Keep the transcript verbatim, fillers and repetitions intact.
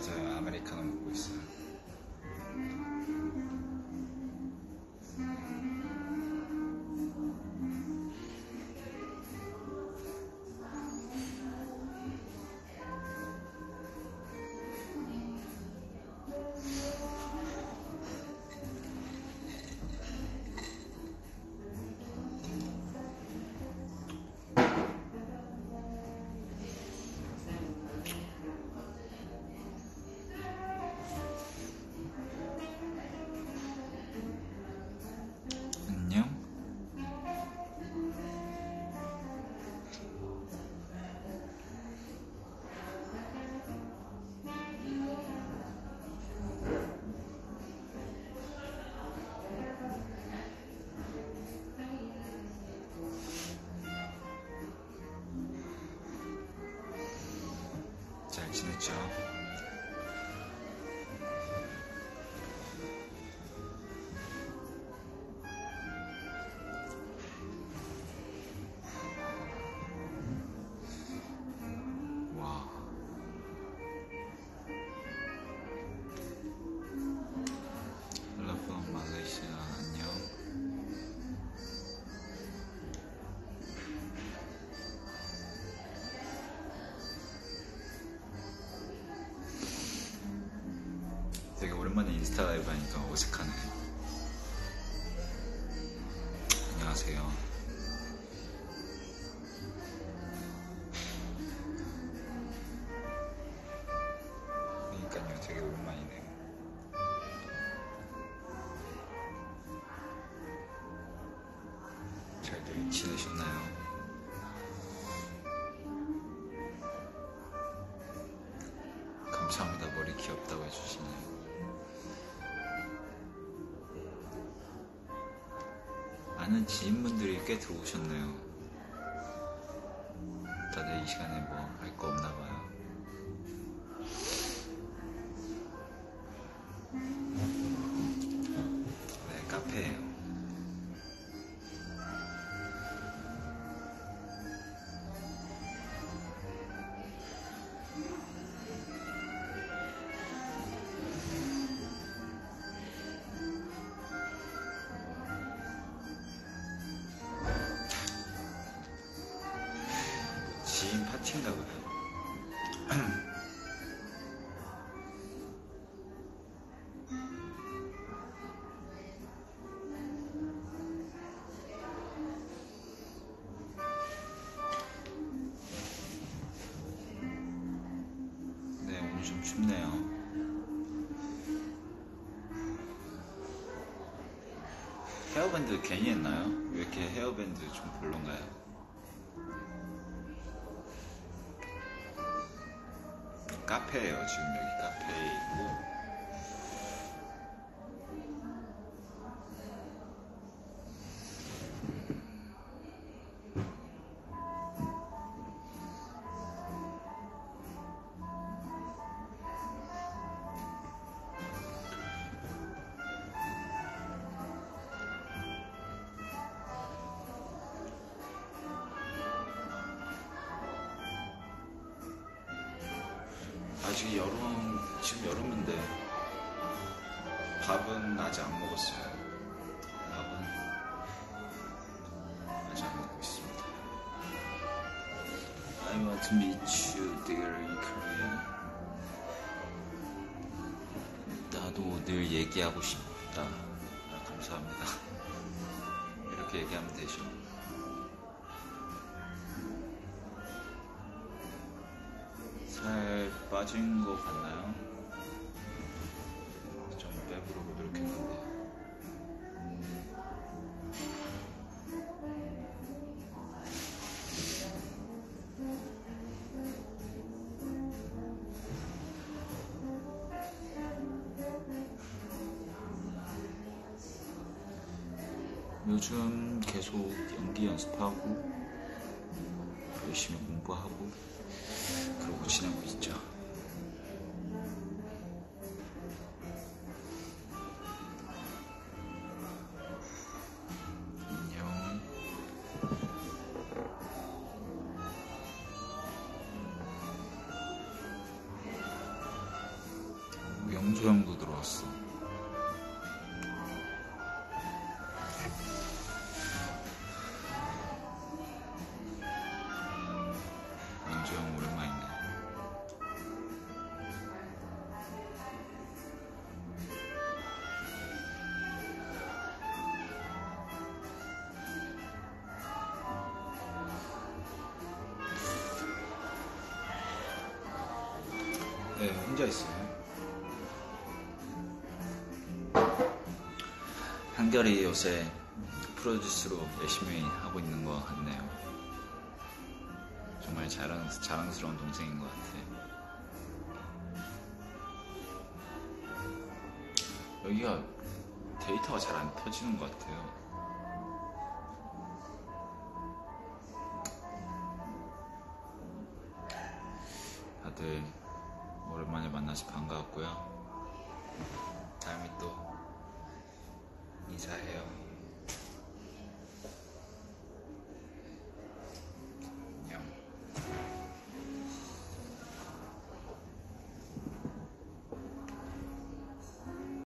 맞아요. 아메리카노 먹고 있어요. 잘 지냈죠? 와. Hello from Malaysia. 안녕. 되게 오랜만에 인스타 라이브 하니까 어색하네. 안녕하세요. 그러니까요, 되게 오랜만이네요. 잘들 지내셨나요? 감사합니다. 머리 귀엽다고 해주시네요. 아는 지인분들이 꽤 들어오셨네요. 다들 이 시간에 뭐 할 거 없나봐요. 네, 카페예요. 지인 파티인가 보다. 네, 오늘 좀 춥네요. 헤어밴드 괜히 했나요? 왜 이렇게 헤어밴드 좀 별론가요? 카페예요. 지금 여기 카페에 있고. 아직 여름, 지금 여름인데 밥은 아직 안 먹었어요. 밥은 아직 안 먹고 있습니다. I want to meet you there in Korea. 나도 늘 얘기하고 싶다. 아, 감사합니다. 이렇게 얘기하면 되죠. 살 빠진 거 같나요? 좀 빼보려고 노력했는데. 요즘 계속 연기 연습하고 열심히 공부하고 그러고 지내고 있죠. 안녕. 네, 혼자 있어요. 한결이 요새 프로듀스로 열심히 하고 있는 것 같네요. 정말 자랑, 자랑스러운 동생인 것 같아요. 여기가 데이터가 잘 안 터지는 것 같아요. 다들 오랜만에 만나서 반가웠고요. 다음에 또 인사해요.